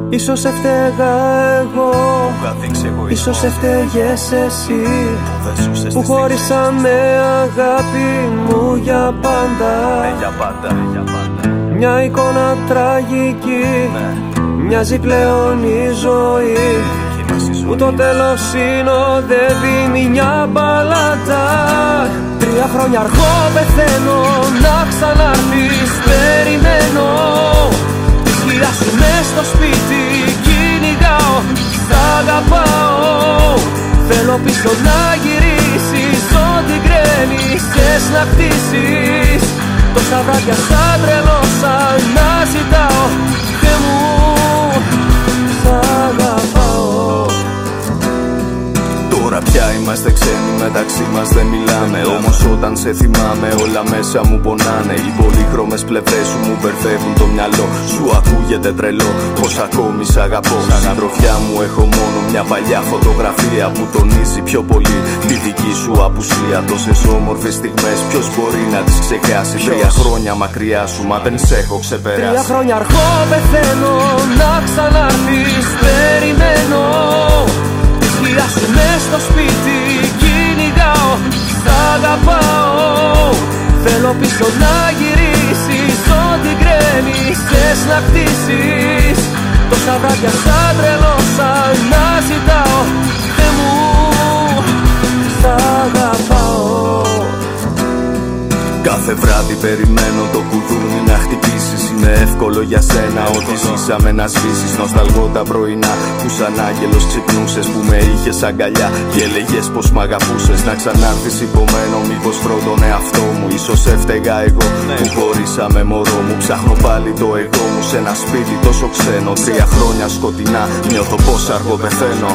Ίσως έφταιγα εγώ, ίσως έφταιγες εσύ, που χωρίσαμε αγάπη μου για πάντα. Μια εικόνα τραγική, μοιάζει πλέον η ζωή, που το τέλος συνοδεύει μια μπαλάντα. 3 χρόνια αργό πεθαίνω, να ξανάρθεις περιμένω. Τη σκιά σου μες στο σπίτι κυνηγάω, σ' αγαπάω. Θέλω πίσω να γυρίσεις, ό,τι γκρέμισες να χτίσεις. Τόσα βράδια σαν τρελός αναζητάω, Θεέ μου, σ' αγαπάω. Τώρα πια είμαστε ξένοι, μεταξύ μας δεν μιλάμε. Όμως όταν σε θυμάμαι όλα μέσα μου πονάνε. Οι πολύχρωμες πλευρές σου μου μπερδεύουν το μυαλό. Σου ακούγεται τρελό πως ακόμη σ' αγαπώ. Συντροφιά μου έχω μόνο μια παλιά φωτογραφία που τονίζει πιο πολύ τη δική σου απουσία. Τόσες όμορφες στιγμές ποιος μπορεί να τις ξεχάσει. 3 χρόνια μακριά σου μα δεν σ' έχω ξεπεράσει. 3 χρόνια αργό πεθαίνω, να ξανάρθεις περιμένω. Σκιά σου μες στο σπίτι κυνηγάω, σ' αγαπάω. Θέλω πίσω να γυρίσεις, ό,τι γκρέμισες να χτίσεις. Τόσα βράδια σαν τρελός αναζητάω, Θεέ μου, σ' αγαπάω. Κάθε βράδυ περιμένω το κουδούνι να χτυπήσεις. Είναι εύκολο για σένα ό,τι ζήσαμε να σβήσεις. Νοσταλγώ τα πρωινά που σαν άγγελος ξυπνούσες, που με είχες αγκαλιά και έλεγες πως μ' αγαπούσες. Να ξανάρθεις υπομένω, μήπως βρω τον εαυτό μου. Ίσως έφταιγα εγώ που χωρίσαμε μωρό μου. Ψάχνω πάλι το εγώ μου σε ένα σπίτι τόσο ξένο. 3 χρόνια σκοτεινά, νιώθω πως αργό πεθαίνω.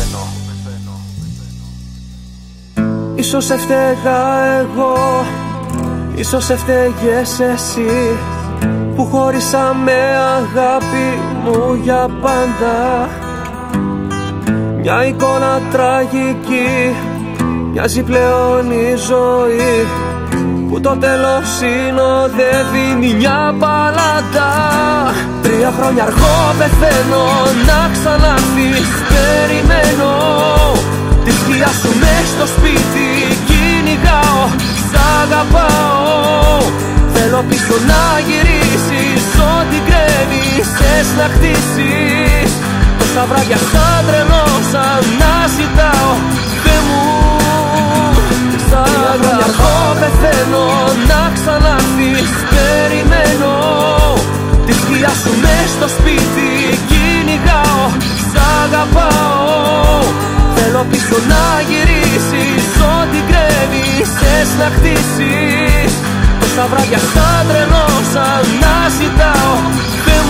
Ίσως έφταιγα εγώ, ίσως έφταιγες εσύ, που χωρίσαμε αγάπη μου για πάντα. Μια εικόνα τραγική, μοιάζει πλέον η ζωή, που το τέλος συνοδεύει μια μπαλάντα. 3 χρόνια αργό πεθαίνω, να ξανάρθεις περιμένω. Τη σκιά σου μες στο σπίτι κυνηγάω, σ' αγαπάω. Θέλω πίσω να γυρίσεις, ό,τι γκρέμισες να χτίσεις. Τόσα βράδια σαν τρελός αναζητάω, Θεέ μου, σ' αγαπάω. Πεθαίνω, να ξανάρθεις περιμένω. Τη σκιά σου μες στο σπίτι κυνηγάω, σ' αγαπάω. Θέλω πίσω να γυρίσεις, ό,τι γκρέμισες να χτίσεις. Τόσα βράδια σαν τρελός αναζητάω, Θεέ μου,